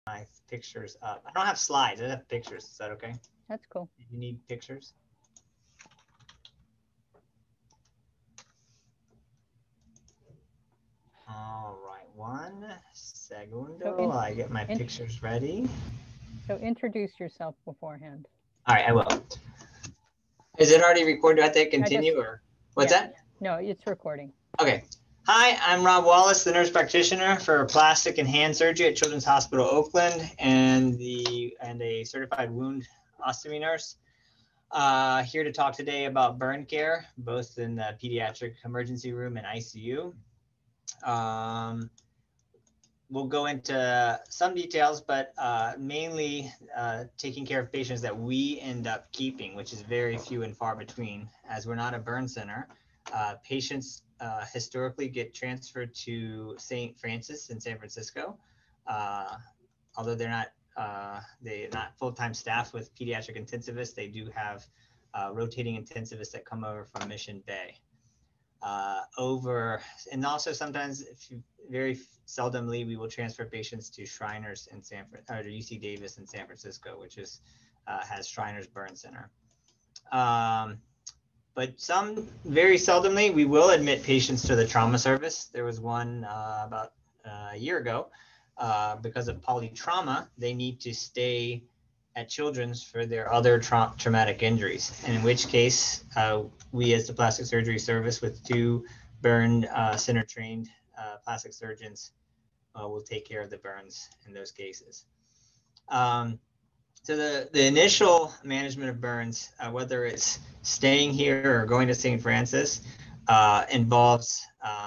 my pictures up. I don't have slides. I have pictures. Is that okay? That's cool. You need pictures? All right, one segundo. I get my pictures ready. So introduce yourself beforehand. All right, I will. Is it already recorded? Do I have to continue or what's that? No, it's recording. Okay. Hi, I'm Rob Wallace, the nurse practitioner for plastic and hand surgery at Children's Hospital Oakland, and a certified wound ostomy nurse. Here to talk today about burn care, both in the pediatric emergency room and ICU. We'll go into some details, but mainly taking care of patients that we end up keeping, which is very few and far between, as we're not a burn center. Patients historically get transferred to St. Francis in San Francisco, although they're not full-time staff with pediatric intensivists. They do have rotating intensivists that come over from Mission Bay. And also sometimes, very seldomly, we will transfer patients to Shriners in or to UC Davis in San Francisco, which has Shriners Burn Center. But very seldomly, we will admit patients to the trauma service. There was one about a year ago. Because of polytrauma, they need to stay at Children's for their other traumatic injuries, and in which case, we as the plastic surgery service with 2 burn center trained plastic surgeons will take care of the burns in those cases. So the initial management of burns, whether it's staying here or going to St. Francis, involves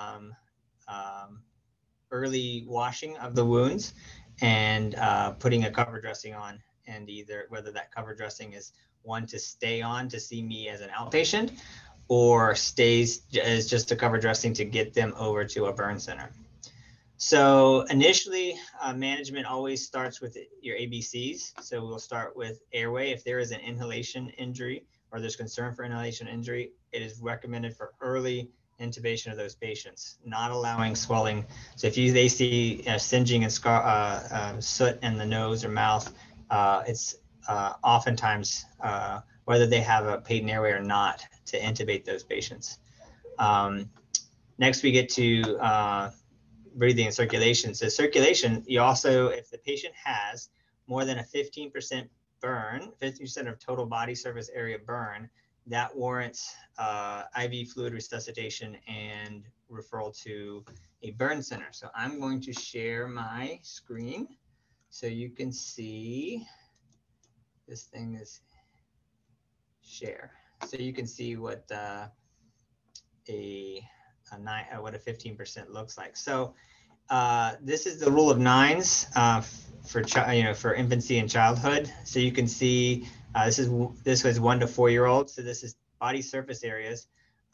early washing of the wounds and putting a cover dressing on, and whether that cover dressing is one to stay on to see me as an outpatient, or stays as just a cover dressing to get them over to a burn center. So initially, management always starts with your ABCs. So we'll start with airway. If there is an inhalation injury or there's concern for inhalation injury, it is recommended for early intubation of those patients, not allowing swelling. So if they see singeing and soot in the nose or mouth, it's oftentimes, whether they have a patent airway or not, to intubate those patients. Next, we get to breathing and circulation. So circulation, you also, if the patient has more than a 15% burn, 50% of total body surface area burn, that warrants IV fluid resuscitation and referral to a burn center. So I'm going to share my screen so you can see. This thing is share. So you can see what what a 15% looks like. So this is the rule of 9s for infancy and childhood. So you can see this was 1 to 4 year olds. So this is body surface areas,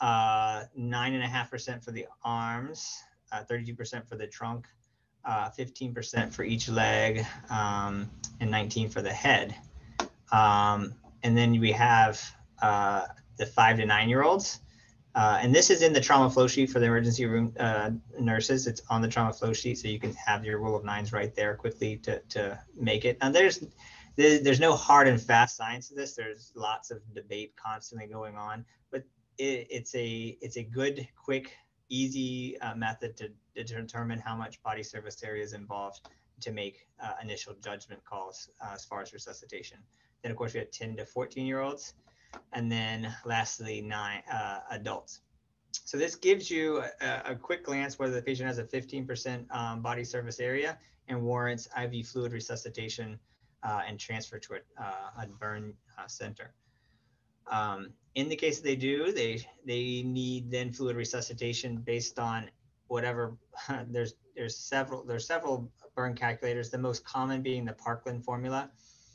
9.5% for the arms, 32% for the trunk, 15% for each leg, and 19% for the head. And then we have the 5 to 9 year olds. And this is in the trauma flow sheet for the emergency room nurses. It's on the trauma flow sheet, so you can have your rule of 9s right there quickly to make it. And there's no hard and fast science to this. There's lots of debate constantly going on, but it's a good, quick, easy method to determine how much body surface area is involved to make initial judgment calls as far as resuscitation. Then, of course, we have 10 to 14 year olds. And then lastly, 9 adults. So this gives you a quick glance whether the patient has a 15% body surface area and warrants IV fluid resuscitation and transfer to a burn center. In the case that they do, they need then fluid resuscitation based on whatever. There's several burn calculators. The most common being the Parkland formula,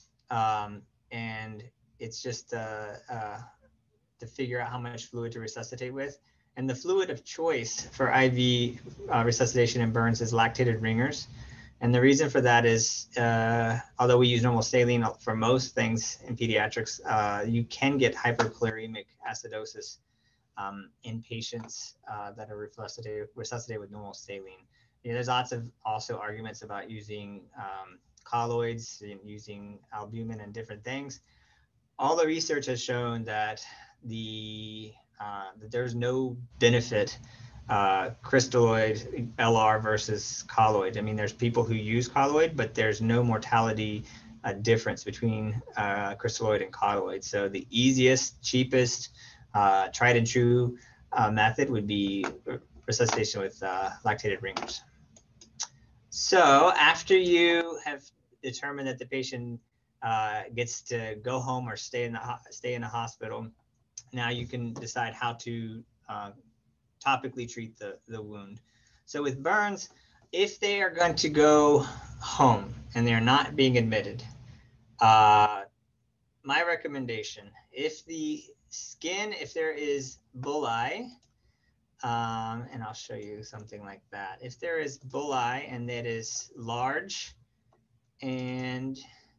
and it's just to figure out how much fluid to resuscitate with. And the fluid of choice for IV resuscitation and burns is lactated ringers. And the reason for that is, although we use normal saline for most things in pediatrics, you can get hyperchloremic acidosis in patients that are resuscitated with normal saline. There's lots of also arguments about using colloids using albumin and different things. All the research has shown that that there's no benefit crystalloid LR versus colloid. I mean, there's people who use colloid, but there's no mortality difference between crystalloid and colloid. So the easiest, cheapest, tried and true method would be resuscitation with lactated ringers. So after you have determined that the patient gets to go home or stay in the hospital, now you can decide how to topically treat the wound. So with burns, if they are going to go home and they're not being admitted, my recommendation, if the skin, if there is bullae, and I'll show you something like that. If there is bullae and that is large and,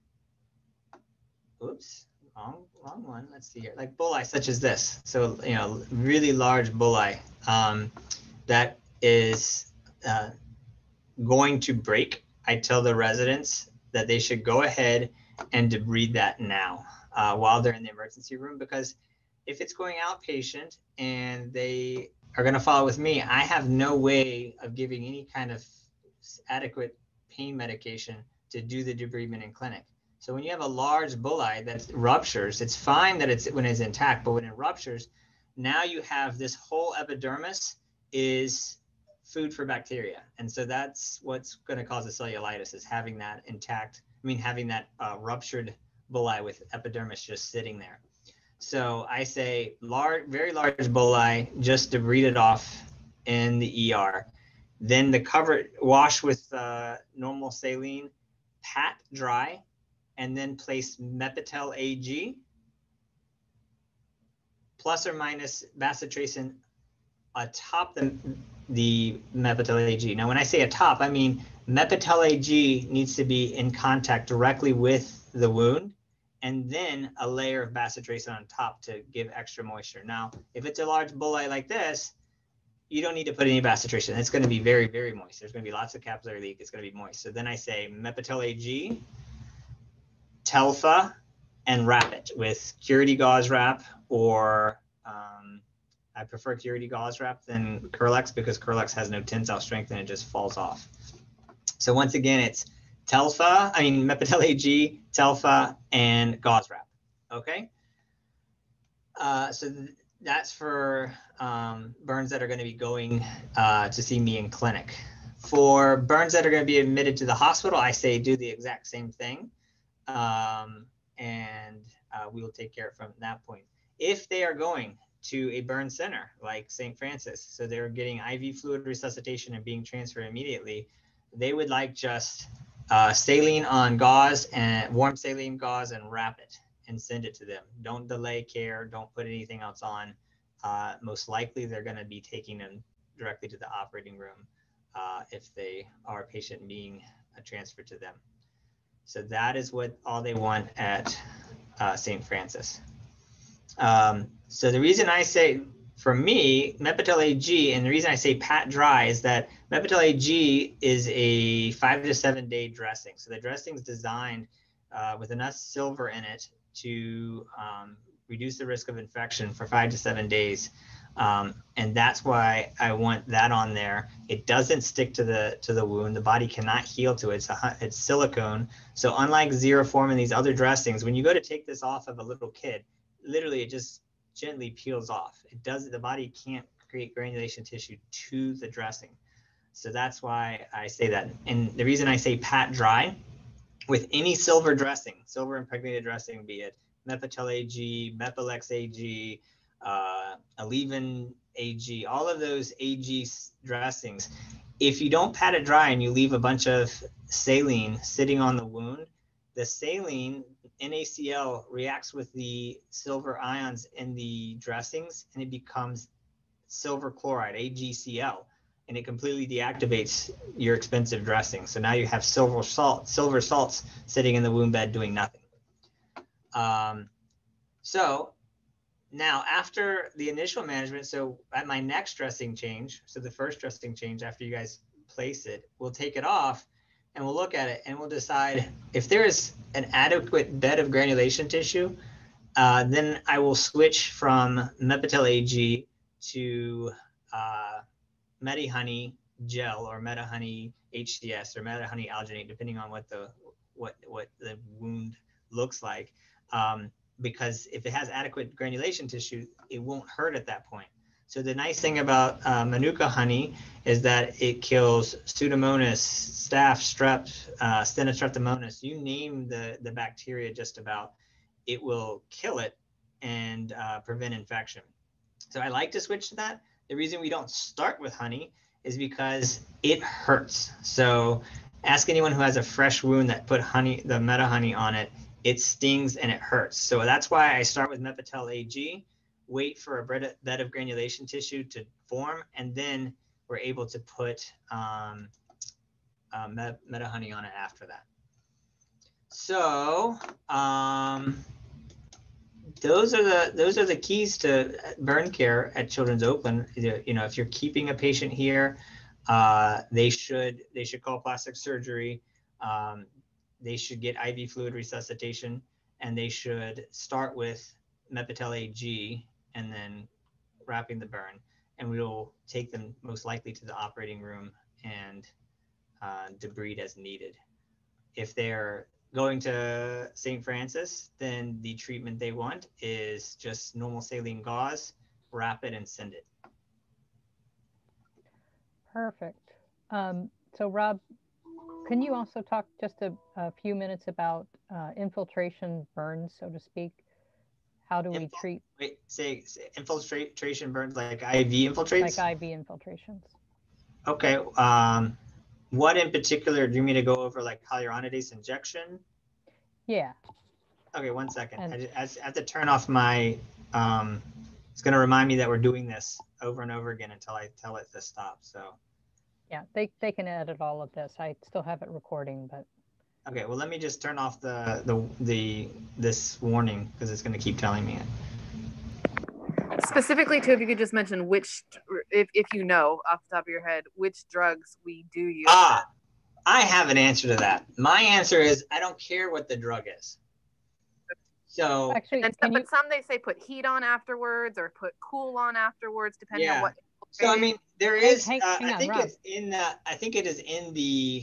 oops, wrong one. Let's see here. Like bullae such as this. So, really large bullae that is going to break. I tell the residents that they should go ahead and debride that now while they're in the emergency room, because if it's going outpatient and they are going to follow with me, I have no way of giving any kind of adequate pain medication to do the debridement in clinic. So when you have a large bullae that ruptures, it's fine that it's when it's intact, but when it ruptures, now you have this whole epidermis is food for bacteria. And so that's what's going to cause the cellulitis, is having that intact, having that ruptured bullae with epidermis just sitting there. So I say very large bullae, just debride it off in the ER. Then the wash with normal saline, pat dry, and then place Mepitel AG plus or minus bacitracin atop the Mepitel AG. Now, when I say atop, I mean Mepitel AG needs to be in contact directly with the wound, and then a layer of bacitracin on top to give extra moisture. Now, if it's a large bullae like this, you don't need to put any bacitracin. It's going to be very, very moist. There's going to be lots of capillary leak. It's going to be moist. So then I say Mepitel AG, Telfa, and wrap it with Curity gauze wrap, or I prefer Curity gauze wrap than Curlex, because Curlex has no tensile strength and it just falls off. So once again, it's Mepitel AG, Telfa, and gauze wrap. Okay. So that's for burns that are going to be going to see me in clinic. For burns that are going to be admitted to the hospital, I say do the exact same thing. And we will take care of it from that point. If they are going to a burn center like St. Francis, so they're getting IV fluid resuscitation and being transferred immediately, they would like just saline on gauze, and warm saline gauze, and wrap it and send it to them. Don't delay care. Don't put anything else on. Most likely they're going to be taking them directly to the operating room if they are a patient being transferred to them. So that is what all they want at St. Francis. So the reason I say, for me, Mepitel AG, and the reason I say pat dry, is that Mepitel AG is a 5 to 7 day dressing. So the dressing is designed with enough silver in it to reduce the risk of infection for 5 to 7 days. And that's why I want that on there. It doesn't stick to the wound. The body cannot heal to it. It's silicone. So unlike Xeroform and these other dressings, when you go to take this off of a little kid, literally it just gently peels off. The body can't create granulation tissue to the dressing. So that's why I say that. And the reason I say pat dry, with any silver dressing, silver impregnated dressing, be it Mepitel AG, Mepilex AG, Alevin AG, all of those AG dressings, if you don't pat it dry and you leave a bunch of saline sitting on the wound, the saline, NaCl, reacts with the silver ions in the dressings, and it becomes silver chloride, AgCl, and it completely deactivates your expensive dressing. So now you have silver salts sitting in the wound bed doing nothing. So now after the initial management, so at my next dressing change, so the first dressing change after you guys place it, we'll take it off. and we'll look at it and we'll decide if there is an adequate bed of granulation tissue. Then I will switch from Mepitel AG to MediHoney gel or MediHoney HCS or MediHoney alginate, depending on what the wound looks like. Because if it has adequate granulation tissue, it won't hurt at that point. So the nice thing about Manuka honey is that it kills Pseudomonas, Staph, Strep, Stenostreptomonas. You name the bacteria just about, it will kill it and prevent infection. So I like to switch to that. The reason we don't start with honey is because it hurts. So ask anyone who has a fresh wound that put honey, the Meta honey on it, it stings and it hurts. So that's why I start with Mepitel AG, wait for a bed of granulation tissue to form, and then we're able to put Meta honey on it after that. So those are the keys to burn care at Children's Oakland. You know, if you're keeping a patient here, they should call plastic surgery. They should get IV fluid resuscitation, and they should start with Mepitel AG and then wrapping the burn. And we will take them most likely to the operating room and debride as needed. If they're going to St. Francis, then the treatment they want is just normal saline gauze, wrap it and send it. Perfect. So Rob, can you also talk just a few minutes about infiltration burns, so to speak? How do we treat? Wait, say infiltration burns like IV infiltrates? Like IV infiltrations. Okay. What in particular do you mean to go over, like hyaluronidase injection? Yeah. Okay, 1 second. I have to turn off my, it's going to remind me that we're doing this over and over again until I tell it to stop. So. Yeah, they can edit all of this. I still have it recording, but. Okay, well, let me just turn off this warning because it's going to keep telling me it. Specifically, too, if you could just mention which, if you know off the top of your head, which drugs we do use. I have an answer to that. My answer is I don't care what the drug is. So actually, but some they say put heat on afterwards or put cool on afterwards, depending on what. So I mean, there is. Hang I on, think Rob. it's in the. I think it is in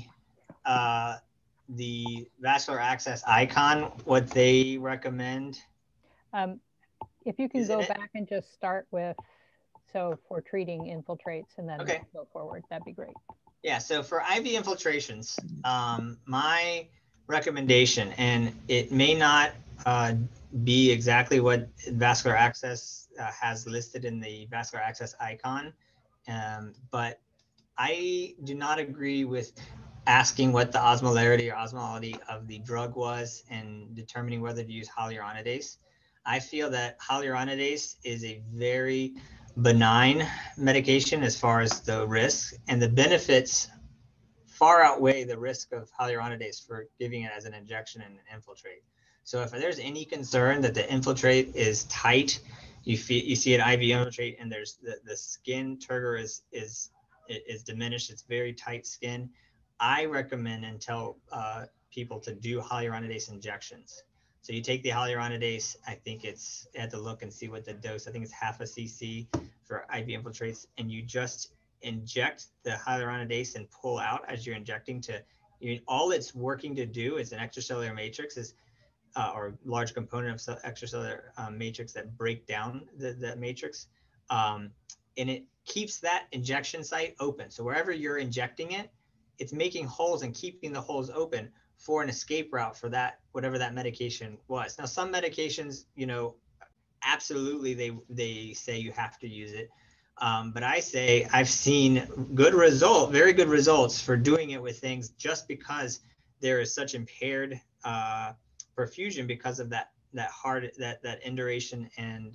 the vascular access icon what they recommend. If you can go back and just start with, so for treating infiltrates and then go forward, that'd be great. Yeah, so for IV infiltrations, my recommendation, and it may not be exactly what vascular access has listed in the vascular access icon, but I do not agree with asking what the osmolarity or osmolality of the drug was and determining whether to use hyaluronidase. I feel that hyaluronidase is a very benign medication as far as the risk, and the benefits far outweigh the risk of hyaluronidase for giving it as an injection and an infiltrate. So if there's any concern that the infiltrate is tight, you see an IV infiltrate and there's the skin turgor is diminished, it's very tight skin, I recommend and tell people to do hyaluronidase injections. So you take the hyaluronidase, I think I had to look and see what the dose, I think it's half a cc for IV infiltrates, and you just inject the hyaluronidase and pull out as you're injecting all it's working to do is an extracellular matrix or large component of extracellular matrix that break down the matrix. And it keeps that injection site open. So wherever you're injecting it, it's making holes and keeping the holes open for an escape route for that, whatever that medication was. Now, some medications, absolutely they say you have to use it. But I say I've seen very good results for doing it with things just because there is such impaired perfusion because of that induration and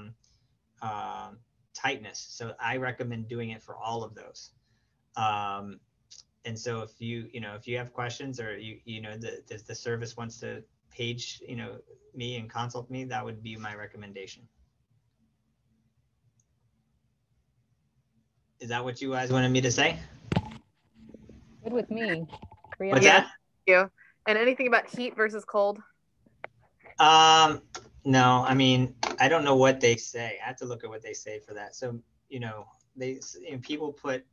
tightness. So I recommend doing it for all of those. And so if you have questions or the service wants to page me and consult me, that would be my recommendation. Is that what you guys wanted me to say? Good with me. 3 What's hours. that? You. And anything about heat versus cold? No, I mean, I don't know what they say. I have to look at what they say for that. So, people put,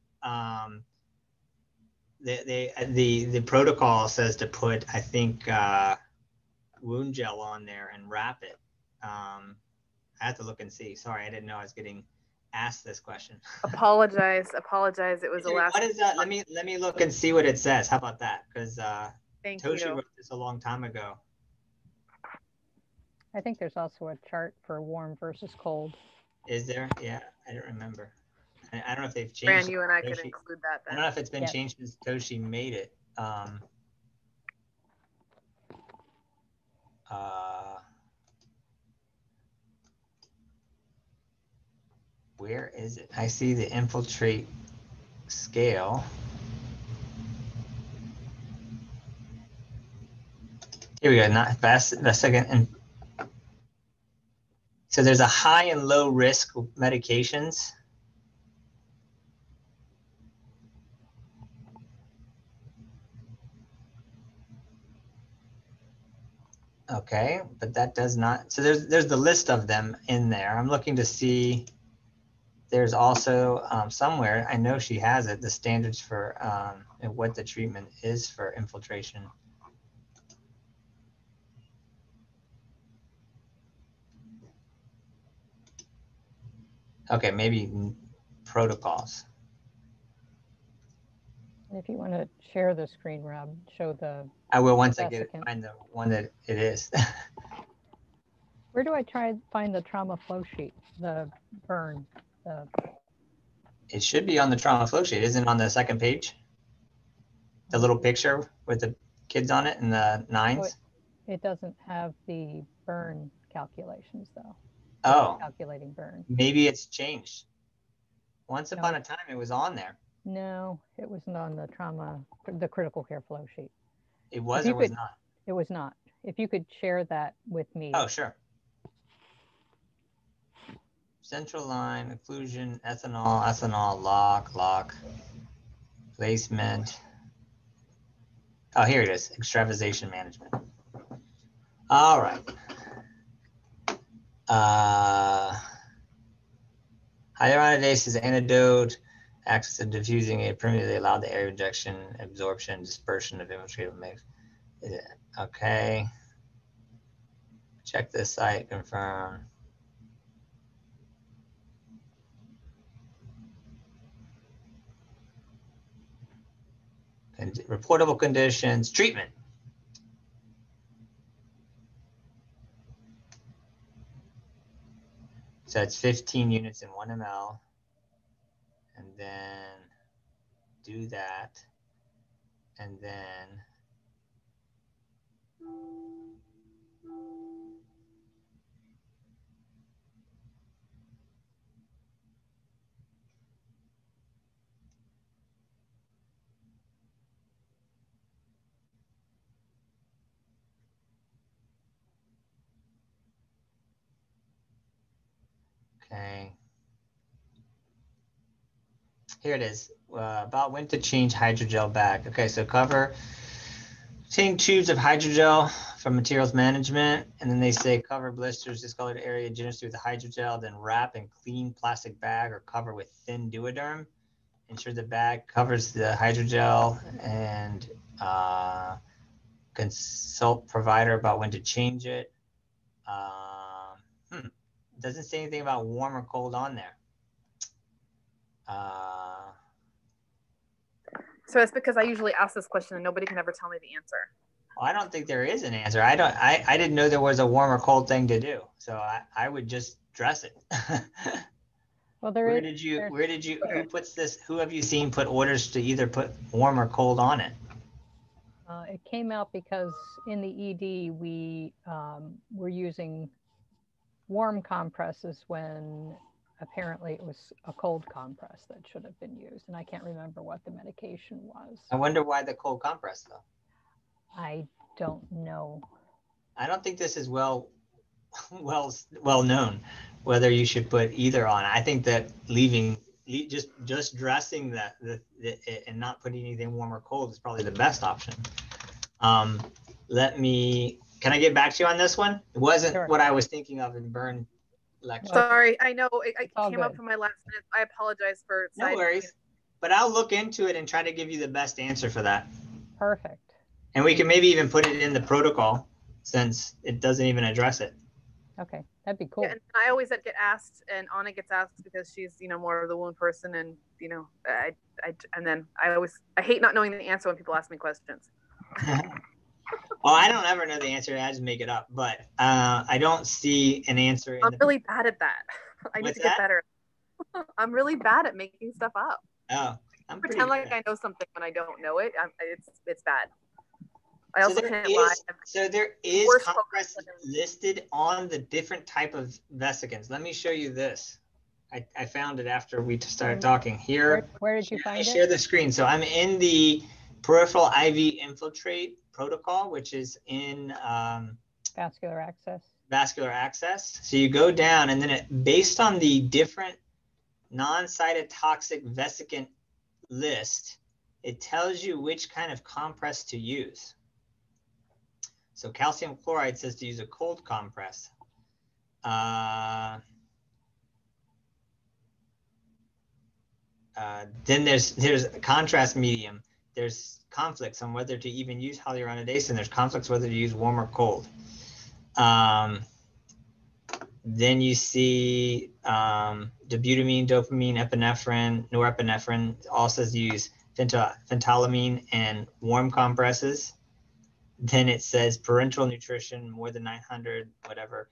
the protocol says to put, I think, wound gel on there and wrap it. I have to look and see. Sorry, I didn't know I was getting asked this question. Apologize. It was the last. What is that? Let me look and see what it says. How about that? Because Thank Toshi you. wrote this a long time ago. I think there's also a chart for warm versus cold. Is there? Yeah, I don't remember. I don't know if they've changed. Fran, you and I Toshi, could include that then. I don't know if it's been changed since Toshi made it. Where is it? I see the infiltrate scale. Here we go. Not fast. The second. And so there's a high and low risk medications. Okay, but that does not. So there's the list of them in there. I'm looking to see. There's also somewhere, I know she has it, the standards for and what the treatment is for infiltration. Okay, maybe protocols. And if you want to share the screen, Rob, show the. I will once I find the one that it is. Where do I find the trauma flow sheet? The burn. It should be on the trauma flow sheet. Isn't it on the second page? The little picture with the kids on it and the 9s? Oh, it doesn't have the burn calculations though. Oh. Calculating burn. Maybe it's changed. Once upon a time it was on there. No, it wasn't on the critical care flow sheet. It was or was not? It was not. If you could share that with me. Oh, sure. Central line, occlusion, ethanol, lock, placement. Oh, here it is, extravasation management. All right. Hyaluronidase is an antidote, acts as a diffusing aid, permanently allow the air injection, absorption, dispersion of infiltrative mix. Okay. Check this site, confirm. And reportable conditions, treatment. So it's 15 units in 1 ml. And then do that. And then okay. Here it is. About when to change hydrogel back. Okay, so cover 10 tubes of hydrogel from materials management, and then they say cover blisters, discolored area generously with the hydrogel, then wrap in clean plastic bag or cover with thin Duoderm. Ensure the bag covers the hydrogel, and consult provider about when to change it. Doesn't say anything about warm or cold on there. So it's because I usually ask this question and nobody can ever tell me the answer. Well, I don't think there is an answer. I didn't know there was a warm or cold thing to do. So I would just dress it. Well, where did you, who puts this, who have you seen put orders to either put warm or cold on it? It came out because in the ED, we were using warm compresses when apparently it was a cold compress that should have been used. And I can't remember what the medication was. I wonder why the cold compress though. I don't know. I don't think this is well known whether you should put either on. I think that leaving just dressing and not putting anything warm or cold is probably the best option. Can I get back to you on this one? It wasn't Sure. what I was thinking of in burn lecture. Sorry, I know it all came up good. from my last minute. I apologize for No worries, but I'll look into it and try to give you the best answer for that. Perfect. And we can maybe even put it in the protocol since it doesn't even address it. Okay, that'd be cool. Yeah, and I always get asked, and Anna gets asked because she's more of the wound person, and and then I hate not knowing the answer when people ask me questions. Well, I don't ever know the answer. I just make it up, but I don't see an answer. I'm really bad at that. I need to get better. I'm really bad at making stuff up. Oh, I'm pretend like I know something when I don't know it. It's bad. I also can't lie. So there is compress listed on the different type of vesicants. Let me show you this. I found it after we started talking. Here, where did you find it? Share the screen. So I'm in the peripheral IV infiltrate protocol, which is in vascular access. Vascular access. So you go down, and then based on the different non-cytotoxic vesicant list, it tells you which kind of compress to use. So calcium chloride says to use a cold compress. Then there's a contrast medium. There's conflicts on whether to even use hyaluronidase, and there's conflicts whether to use warm or cold. Then you see dobutamine, dopamine, epinephrine, norepinephrine. It also says use phentolamine and warm compresses. Then it says parenteral nutrition, more than 900, whatever,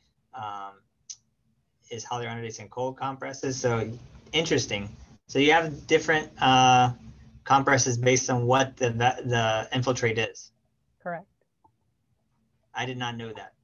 is hyaluronidase and cold compresses. So interesting. So you have different compresses based on what the infiltrate is. Correct. I did not know that.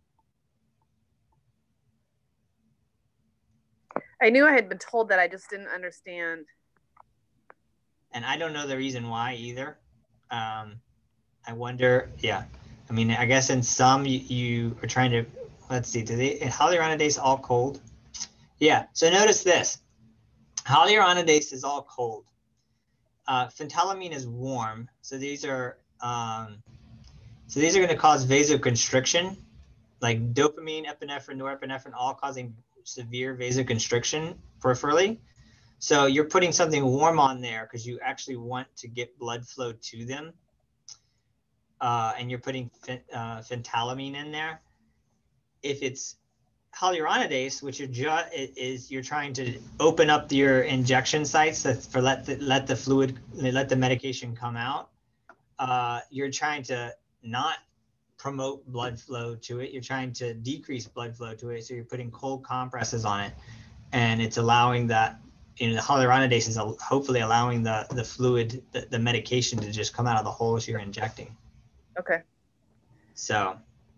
I knew I had been told that. I just didn't understand. And I don't know the reason why either. I wonder, yeah. I mean, I guess in some you are trying to, let's see, hyaluronidase all cold? Yeah, so notice this. Hyaluronidase is all cold. Phentolamine is warm. So these are going to cause vasoconstriction, like dopamine, epinephrine, norepinephrine, all causing severe vasoconstriction peripherally. So you're putting something warm on there because you actually want to get blood flow to them. And you're putting phentolamine in there. If it's hyaluronidase, which you're trying to open up your injection sites for let the medication come out. You're trying to not promote blood flow to it. You're trying to decrease blood flow to it. So you're putting cold compresses on it, and it's allowing that. The hyaluronidase is hopefully allowing the fluid, the medication to just come out of the holes you're injecting. Okay. So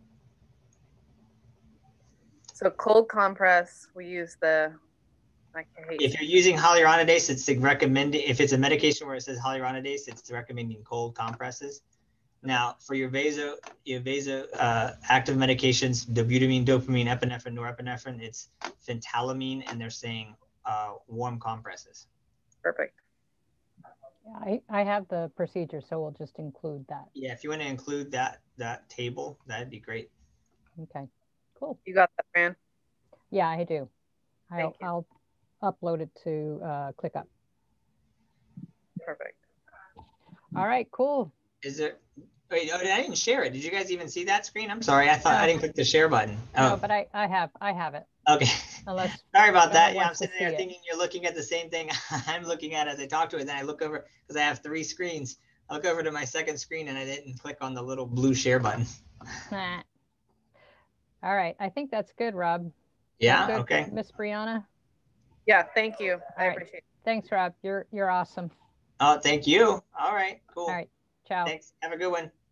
cold compress, we use if you're using hyaluronidase, it's recommended. If it's a medication where it says hyaluronidase, it's recommending cold compresses. Now, for your active medications, dobutamine, dopamine, epinephrine, norepinephrine, it's phentolamine, and they're saying warm compresses. Perfect. Yeah, I have the procedure, so we'll just include that. Yeah, if you want to include that table, that'd be great. Okay, cool. You got that, Fran? Yeah, I do. I'll upload it to ClickUp. Perfect. All right, cool. Is there? Wait, I didn't share it. Did you guys even see that screen? I'm sorry. I thought I didn't click the share button. Oh. No, but I have it. Okay. Unless sorry about that. Yeah, I'm sitting there thinking you're looking at the same thing I'm looking at as I talk to it. Then I look over because I have 3 screens. I look over to my second screen and I didn't click on the little blue share button. All right. I think that's good, Rob. Yeah. Good, okay. Miss Brianna. Yeah. Thank you. I appreciate it. Thanks, Rob. You're awesome. Oh, thank you. All right. Cool. All right. Ciao. Thanks. Have a good one.